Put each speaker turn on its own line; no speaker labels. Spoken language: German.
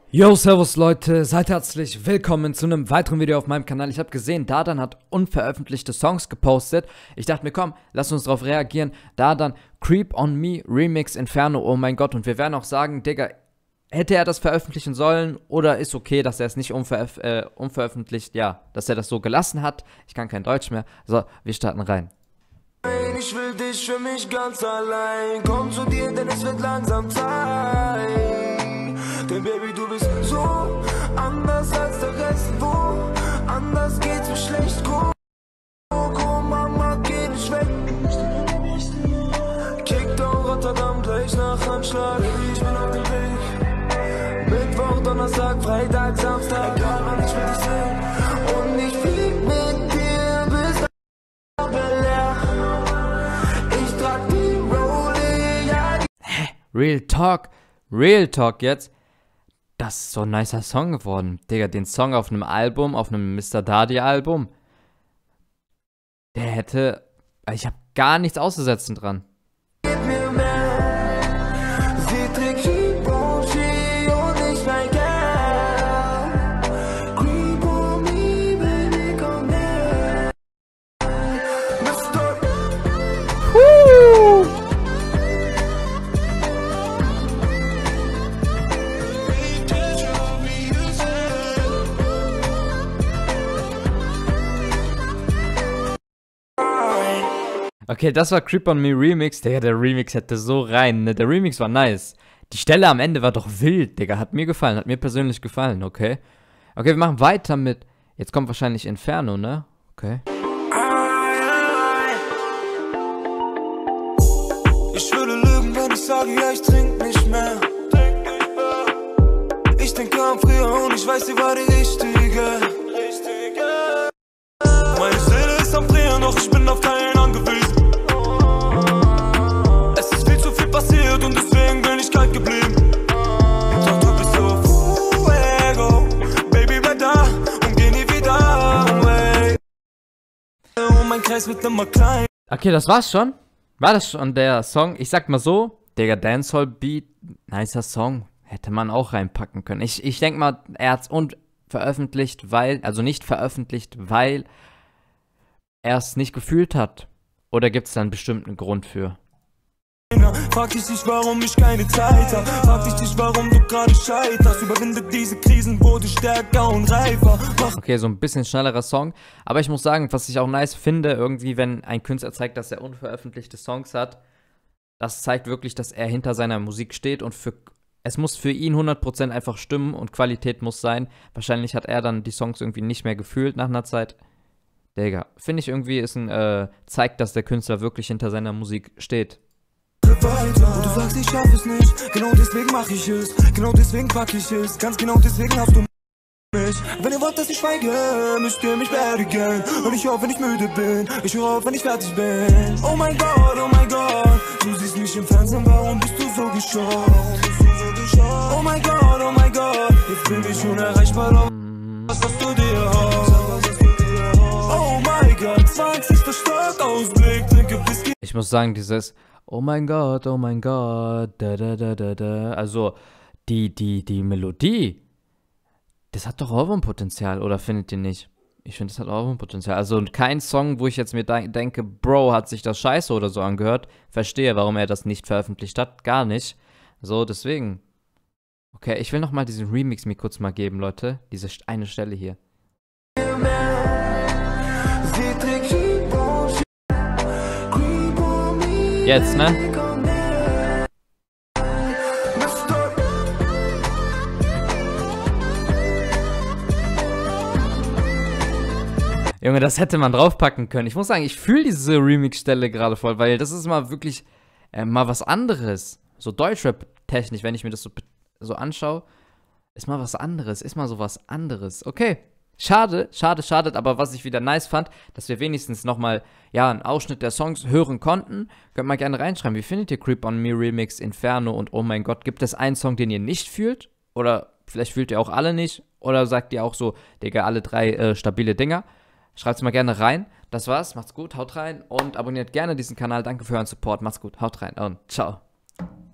Yo, servus Leute, seid herzlich willkommen zu einem weiteren Video auf meinem Kanal. Ich habe gesehen, Dardan hat unveröffentlichte Songs gepostet. Ich dachte mir, komm, lass uns darauf reagieren. Dardan, Creep on Me, Remix, Inferno, oh mein Gott. Und wir werden auch sagen, Digga, hätte er das veröffentlichen sollen oder ist okay, dass er es nicht unveröffentlicht, ja, dass er das so gelassen hat. Ich kann kein Deutsch mehr. So, wir starten rein.
Ich will dich für mich ganz allein. Komm zu dir, denn es wird langsam Zeit. Denn Baby, du bist so anders als der Rest. Wo anders geht's mir schlecht. Komm, Mama, geh nicht weg. Kickdown Rotterdam gleich nach Anschlag. Ich bin auf dem Weg. Mittwoch, Donnerstag, Freitag, Samstag. Egal wann ich will dich sehen. Und ich flieg mit dir bis nach Bel-Air. Ich trag die Rollie, ja.
Real Talk jetzt. Das ist so ein nicer Song geworden. Digga, den Song auf einem Album, auf einem Mr. Dadi Album. Der hätte... Ich habe gar nichts auszusetzen dran.
Gib mir mehr. Sie trägt Givenchy und ich mein Geld. Creep on me, baby, komm her. Mr.
Okay, das war Creep on Me Remix. Digga, der Remix hätte so rein, ne? Der Remix war nice. Die Stelle am Ende war doch wild, Digga. Hat mir gefallen, hat mir persönlich gefallen, okay? Okay, wir machen weiter mit... Jetzt kommt wahrscheinlich Inferno, ne? Okay.
Ich würde lügen, wenn ich sage, ja, ich trink nicht mehr. Ich denke an früher und ich weiß, sie war die richtige. Meine Seele ist am Drehen, doch ich bin auf keinen angewiesen. Es ist viel zu viel passiert und deswegen bin ich kalt geblieben. Doch du bist so fuego, Baby, bleib da und geh nie wieder away. Und mein Kreis wird immer klein.
Okay, das war's schon. War das schon der Song? Ich sag mal so, Digga, Dancehall Beat, nicer Song. Hätte man auch reinpacken können. Ich denke mal, er hat's unveröffentlicht, weil, also nicht veröffentlicht, weil er es nicht gefühlt hat. Oder gibt es da einen bestimmten Grund für?
Frag dich nicht, warum ich keine Zeit hab. Frag dich nicht, warum du gerade scheiterst. Überwinde diese Krisen, wurde stärker und reifer.
Okay, so ein bisschen schnellerer Song. Aber ich muss sagen, was ich auch nice finde, irgendwie, wenn ein Künstler zeigt, dass er unveröffentlichte Songs hat, das zeigt wirklich, dass er hinter seiner Musik steht und es muss für ihn 100% einfach stimmen und Qualität muss sein. Wahrscheinlich hat er dann die Songs irgendwie nicht mehr gefühlt nach einer Zeit. Digga, finde ich irgendwie, zeigt, dass der Künstler wirklich hinter seiner Musik steht.
Weiter. Und du sagst, ich schaff es nicht. Genau deswegen mach ich es. Genau deswegen pack ich es. Ganz genau deswegen hast du mich. Wenn ihr wollt, dass ich schweige, müsst ihr mich beerdigen. Und ich höre, wenn ich müde bin. Ich höre auf, wenn ich fertig bin. Oh mein Gott, du siehst mich im Fernsehen, warum bist du so geschockt? Oh mein Gott, jetzt bin ich unerreichbar, doch was hast du dir erhofft? Oh mein Gott, 20. Stock, Ausblick, trinke Whisky.
Ich muss sagen, dieses oh mein Gott, da da da da da. Also, die Melodie, das hat doch Ohrwurmpotenzial, oder findet ihr nicht? Ich finde, das hat Ohrwurmpotenzial. Also kein Song, wo ich jetzt mir denke, Bro, hat sich das scheiße oder so angehört. Verstehe, warum er das nicht veröffentlicht hat. Gar nicht. So, deswegen. Okay, ich will nochmal diesen Remix mir kurz mal geben, Leute. Diese eine Stelle hier. Jetzt, ne? Junge, das hätte man draufpacken können. Ich muss sagen, ich fühle diese Remix-Stelle gerade voll, weil das ist mal wirklich mal was anderes. So Deutschrap-technisch, wenn ich mir das so anschaue, ist mal was anderes, ist mal so was anderes. Okay. Schade, aber was ich wieder nice fand, dass wir wenigstens nochmal, ja, einen Ausschnitt der Songs hören konnten. Könnt mal gerne reinschreiben, wie findet ihr Creep on Me Remix, Inferno und Oh mein Gott? Gibt es einen Song, den ihr nicht fühlt? Oder vielleicht fühlt ihr auch alle nicht? Oder sagt ihr auch so, Digga, alle drei stabile Dinger? Schreibt's mal gerne rein. Das war's, macht's gut, haut rein und abonniert gerne diesen Kanal. Danke für euren Support, macht's gut, haut rein und ciao.